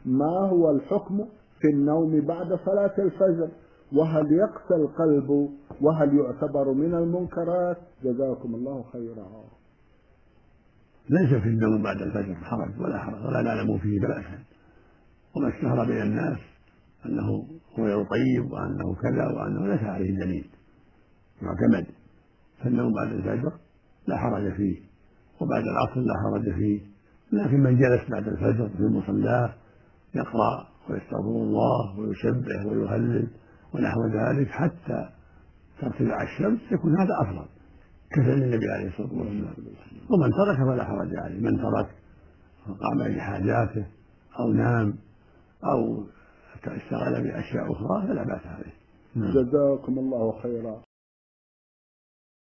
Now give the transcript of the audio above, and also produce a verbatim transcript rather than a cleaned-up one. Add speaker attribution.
Speaker 1: ما هو الحكم في النوم بعد صلاة الفجر؟ وهل يقسى القلب؟ وهل يعتبر من المنكرات؟ جزاكم الله خيرا.
Speaker 2: ليس في النوم بعد الفجر حرج ولا حرج ولا نعلم فيه بأسا، وما اشتهر بين الناس أنه غير طيب وأنه كذا وأنه ليس عليه دليل معتمد. فالنوم بعد الفجر لا حرج فيه، وبعد العصر لا حرج فيه، لكن من جلس بعد الفجر في مصلاه يقرأ ويستغفر الله ويسبح ويهلل ونحو ذلك حتى ترتفع الشمس يكون هذا أفضل كفعل النبي عليه الصلاة والسلام. ومن ترك فلا حرج عليه، من ترك قام لحاجاته أو نام أو اشتغل بأشياء أخرى فلا بأس عليه.
Speaker 1: جزاكم الله خيرا.